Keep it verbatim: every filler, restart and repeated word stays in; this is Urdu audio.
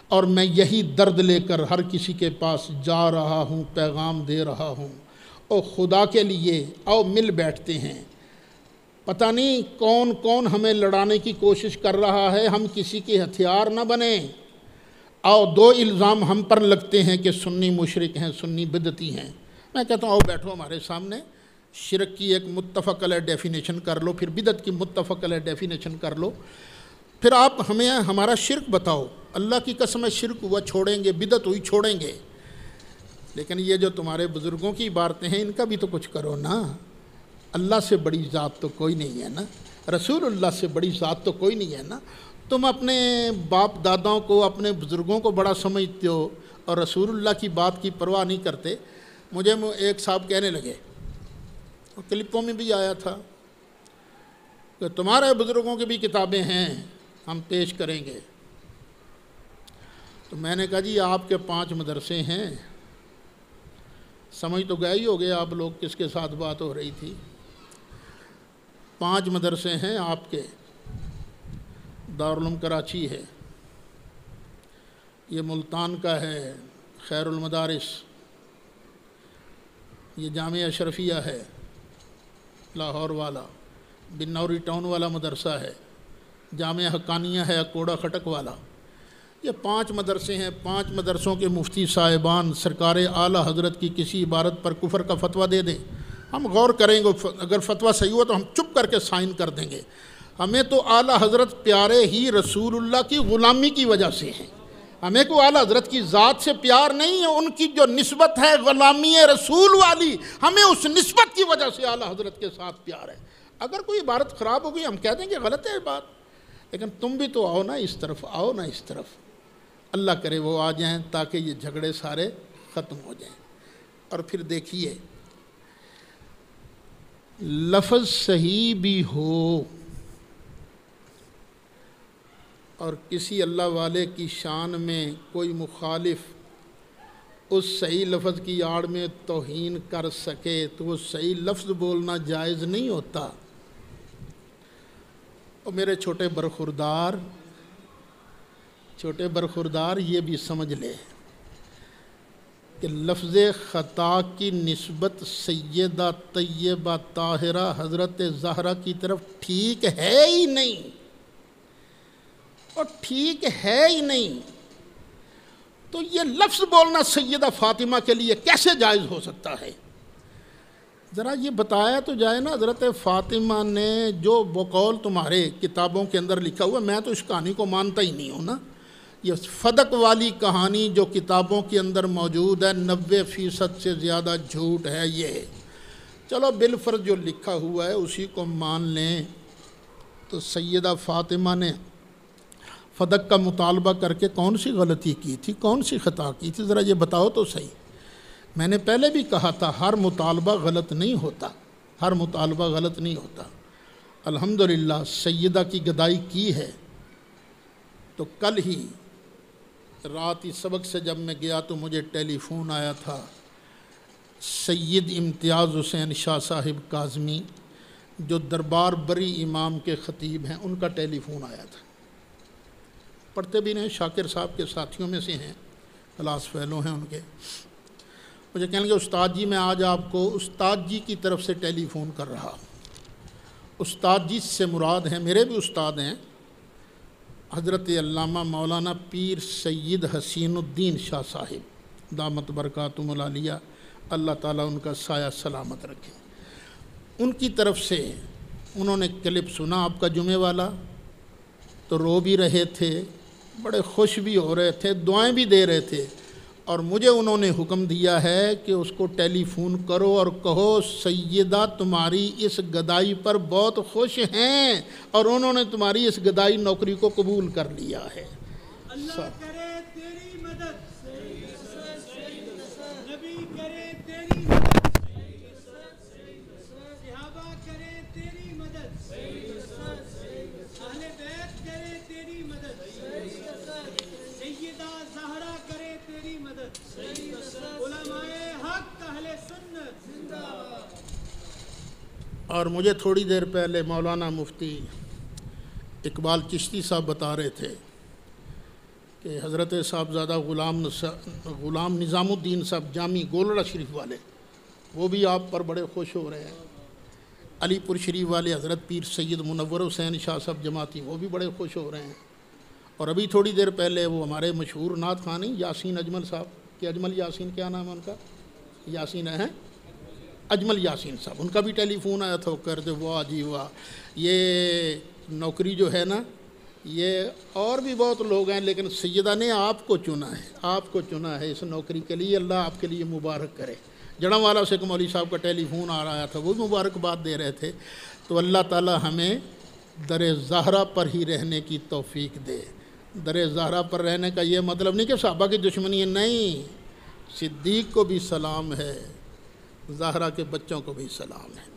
اور میں یہی درد لے کر ہر کسی کے پاس جا رہا ہوں، پیغام دے رہا ہوں۔ او خدا کے لیے آؤ مل بیٹھتے ہیں، پتہ نہیں کون کون ہمیں لڑانے کی کوشش کر رہا ہے، ہم کسی کے ہتھیار نہ بنیں۔ آؤ دو الزام ہم پر لگتے ہیں کہ سنی مشرک ہیں، سنی بدعتی ہیں۔ میں کہتا ہوں آؤ بیٹھو ہمارے سامنے، شرک کی ایک متفق علیہ ڈیفینیشن کر لو، پھر بدعت کی متفق علیہ ڈیفینیشن کر لو، پھر آپ ہمیں ہمارا شرک بتاؤ۔ اللہ کی قسم ہے شرک ہوا چھوڑیں گے، بدعت ہوئی چھوڑیں گے، لیکن یہ جو تمہارے بزرگوں کی عبارتیں ہیں ان کا بھی تو کچھ کرو نا۔ اللہ سے بڑی ذات تو کوئی نہیں ہے نا، رسول اللہ سے بڑی ذات تو کوئی نہیں ہے نا۔ تم اپنے باپ داداؤں کو، اپنے بزرگوں کو بڑا سمجھتے ہو اور رسول اللہ کی بات کی پرواہ نہیں کرتے۔ مجھے ایک صاحب کہنے لگے، کلپوں میں بھی آیا تھا کہ تمہارے بزرگوں کی بھی کتابیں ہیں، ہم پیش کریں گے۔ تو میں نے کہا جی آپ کے پانچ مدرسے ہیں، سمجھ تو گئے ہی ہو گئے آپ لوگ کس کے ساتھ بات ہو رہی تھی۔ پانچ مدرسے ہیں آپ کے، دارالعلوم کراچی ہے، یہ ملتان کا ہے خیر المدارس، یہ جامعہ اشرفیہ ہے لاہور والا، بنوری ٹاؤن والا مدرسہ ہے، جامعہ حقانیہ ہے اکوڑا خٹک والا۔ یہ پانچ مدرسے ہیں، پانچ مدرسوں کے مفتی صاحبان سرکار اعلیٰ حضرت کی کسی عبارت پر کفر کا فتویٰ دے دیں، ہم غور کریں گے، اگر فتویٰ صحیح ہو تو ہم چپ کر کے سائن کر دیں گے۔ ہمیں تو اعلیٰ حضرت پیارے ہی رسول اللہ کی غلامی کی وجہ سے ہیں، ہمیں کو اعلیٰ حضرت کی ذات سے پیار نہیں ہے، ان کی جو نسبت ہے غلامی رسول والی، ہمیں اس نسبت کی وجہ سے اعلیٰ حضرت کے ساتھ پیار ہے۔ اگر کوئی عبارت خراب ہو گئی ہم کہہ دیں گے غلط ہے بات، لیکن تم بھی تو آؤ نا اس طرف، آؤ نا اس طرف۔ اللہ کرے وہ آ جائیں تاکہ یہ جھگڑے سارے ختم ہو جائیں۔ اور پھر دیکھیے لفظ صحیح بھی ہو اور کسی اللہ والے کی شان میں کوئی مخالف اس صحیح لفظ کی آڑ میں توہین کر سکے تو وہ صحیح لفظ بولنا جائز نہیں ہوتا۔ اور میرے چھوٹے برخوردار چھوٹے برخوردار یہ بھی سمجھ لے کہ لفظ خطا کی نسبت سیدہ طیبہ طاہرہ حضرت زہرا کی طرف ٹھیک ہے ہی نہیں، اور ٹھیک ہے ہی نہیں تو یہ لفظ بولنا سیدہ فاطمہ کے لیے کیسے جائز ہو سکتا ہے؟ ذرا یہ بتایا تو جائے نا، حضرت فاطمہ نے جو بقول تمہارے کتابوں کے اندر لکھا ہوا، میں تو اس کہانی کو مانتا ہی نہیں ہوں نا۔ یہ فدق والی کہانی جو کتابوں کے اندر موجود ہے نوے فیصد سے زیادہ جھوٹ ہے۔ یہ چلو بالفرض جو لکھا ہوا ہے اسی کو مان لیں، تو سیدہ فاطمہ نے فدق کا مطالبہ کر کے کون سی غلطی کی تھی، کون سی خطا کی تھی؟ ذرا یہ بتاؤ تو صحیح۔ میں نے پہلے بھی کہا تھا ہر مطالبہ غلط نہیں ہوتا، ہر مطالبہ غلط نہیں ہوتا۔ الحمدللہ سیدہ کی گدائی کی ہے۔ تو کل ہی رات ہی سبق سے جب میں گیا تو مجھے ٹیلی فون آیا تھا، سید امتیاز حسین شاہ صاحب کاظمی جو دربار بری امام کے خطیب ہیں، ان کا ٹیلی فون آیا تھا۔ پڑھتے بھی نہیں، شاکر صاحب کے ساتھیوں میں سے ہیں، کلاس فیلو ہیں ان کے۔ مجھے کہنے لگے استاد جی میں آج آپ کو استاد جی کی طرف سے ٹیلی فون کر رہا ہوں۔ استاد جی سے مراد ہیں، میرے بھی استاد ہیں، حضرت علامہ مولانا پیر سید حسین الدین شاہ صاحب دامت برکاتہم العالیہ، اللہ تعالیٰ ان کا سایہ سلامت رکھے۔ ان کی طرف سے انہوں نے کلپ سنا آپ کا جمعے والا، تو رو بھی رہے تھے، بڑے خوش بھی ہو رہے تھے، دعائیں بھی دے رہے تھے، اور مجھے انہوں نے حکم دیا ہے کہ اس کو ٹیلی فون کرو اور کہو سیدہ تمہاری اس گدائی پر بہت خوش ہیں اور انہوں نے تمہاری اس گدائی نوکری کو قبول کر لیا ہے۔ اللہ کرے تیری مدد، نبی کرے تیری مدد، صحابہ کرے تیری مدد، اہل بیت کرے تیری مدد، سیدہ زہرا کرے تیری مدد، علماء حق اہل سنت زندہ باد۔ اور مجھے تھوڑی دیر پہلے مولانا مفتی اقبال چشتی صاحب بتا رہے تھے کہ حضرت صاحبزادہ غلام نس- غلام نظام الدین صاحب جامی گولڑا شریف والے وہ بھی آپ پر بڑے خوش ہو رہے ہیں، علی پور شریف والے حضرت پیر سید منور حسین شاہ صاحب جماعتی وہ بھی بڑے خوش ہو رہے ہیں، اور ابھی تھوڑی دیر پہلے وہ ہمارے مشہور نعت خوانی یاسین اجمل صاحب، کہ اجمل یاسین کیا نام ہے ان کا، یاسین ہے اجمل یاسین صاحب، ان کا بھی ٹیلی فون آیا تھا، وہ کہتے واہ جی واہ، یہ نوکری جو ہے نا، یہ اور بھی بہت لوگ ہیں لیکن سیدہ نے آپ کو چنا ہے، آپ کو چنا ہے اس نوکری کے لیے، اللہ آپ کے لیے مبارک کرے۔ جڑم والا سے مولوی صاحب کا ٹیلی فون آ رہا تھا، وہ بھی مبارکباد دے رہے تھے، تو اللہ تعالی ہمیں در زہرہ پر ہی رہنے کی توفیق دے۔ در زہرہ پر رہنے کا یہ مطلب نہیں کہ صحابہ کی دشمنی ہے، نہیں، صدیق کو بھی سلام ہے، زہرہ کے بچوں کو بھی سلام ہے۔